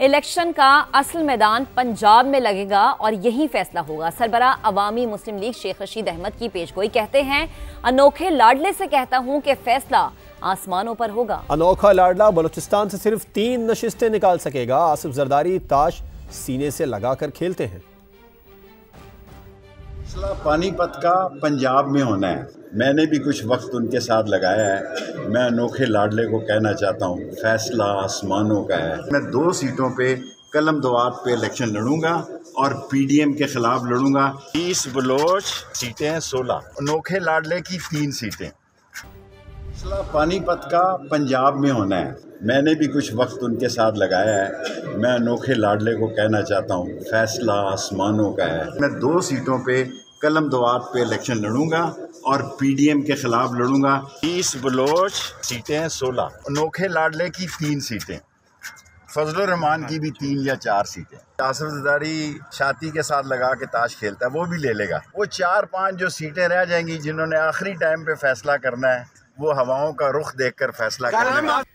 Election का असल मैदान पंजाब में लगेगा और यही फैसला होगा। सरबराह अवामी मुस्लिम लीग शेख रशीद अहमद की पेशगोई कहते हैं, अनोखे लाडले से कहता हूं कि फैसला आसमानों पर होगा। अनोखा लाडला बलूचिस्तान से सिर्फ 3 नशिस्तें निकाल सकेगा। आसिफ जरदारी ताश सीने से लगाकर खेलते हैं। फैसला पानीपत का पंजाब में होना है। मैंने भी कुछ वक्त उनके साथ लगाया है। मैं अनोखे लाडले को कहना चाहता हूँ, फैसला आसमानों का है। मैं 2 सीटों पे कलम दवात पे इलेक्शन लड़ूंगा और पीडीएम के खिलाफ लड़ूंगा। 20 बलोच सीटें हैं, 16 अनोखे लाडले की 3 सीटें। फैसला पानीपत का पंजाब में होना है। मैंने भी कुछ वक्त उनके साथ लगाया है। मैं अनोखे लाडले को कहना चाहता हूँ, फैसला आसमानों का है। मैं 2 सीटों पे कलम दवात पे इलेक्शन लड़ूंगा और पीडीएम के खिलाफ लड़ूंगा। 20 बलोच सीटें हैं, 16 अनोखे लाडले की 3 सीटें। फजलुर रहमान की भी 3 या 4 सीटें। आसिफ जरदारी छाती के साथ लगा के ताश खेलता है, वो भी ले लेगा। वो 4-5 जो सीटें रह जाएंगी, जिन्होंने आखिरी टाइम पे फैसला करना है, वो हवाओं का रुख देखकर फैसला करेंगे।